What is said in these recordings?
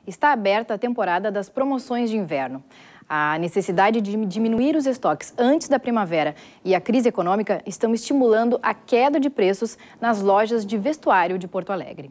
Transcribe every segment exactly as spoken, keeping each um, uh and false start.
está aberta a temporada das promoções de inverno. A necessidade de diminuir os estoques antes da primavera e a crise econômica estão estimulando a queda de preços nas lojas de vestuário de Porto Alegre.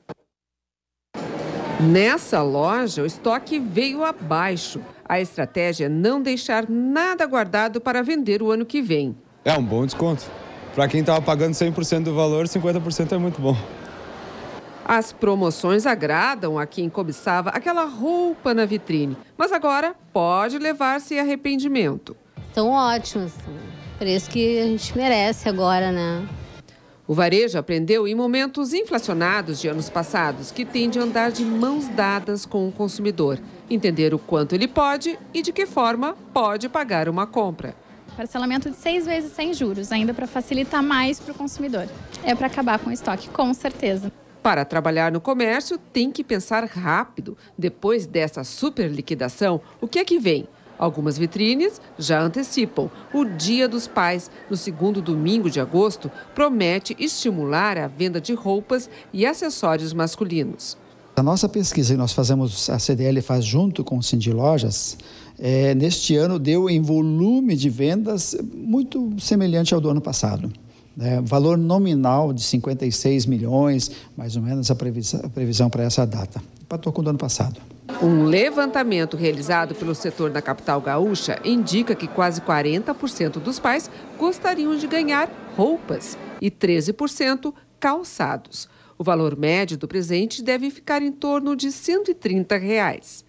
Nessa loja, o estoque veio abaixo. A estratégia é não deixar nada guardado para vender o ano que vem. É um bom desconto. Para quem estava pagando cem por cento do valor, cinquenta por cento é muito bom. As promoções agradam a quem cobiçava aquela roupa na vitrine, mas agora pode levar-se arrependimento. Estão ótimos, preço que a gente merece agora, né? O varejo aprendeu em momentos inflacionados de anos passados que tende a andar de mãos dadas com o consumidor, entender o quanto ele pode e de que forma pode pagar uma compra. Parcelamento de seis vezes sem juros, ainda para facilitar mais para o consumidor. É para acabar com o estoque, com certeza. Para trabalhar no comércio, tem que pensar rápido. Depois dessa super liquidação, o que é que vem? Algumas vitrines já antecipam. O Dia dos Pais, no segundo domingo de agosto, promete estimular a venda de roupas e acessórios masculinos. A nossa pesquisa que nós fazemos, a C D L faz junto com o Cindy Lojas, é, neste ano deu em volume de vendas muito semelhante ao do ano passado. É, valor nominal de cinquenta e seis milhões, mais ou menos a previsão, a previsão para essa data. Empatou com o do ano passado. Um levantamento realizado pelo setor da capital gaúcha indica que quase quarenta por cento dos pais gostariam de ganhar roupas e treze por cento calçados. O valor médio do presente deve ficar em torno de cento e trinta reais.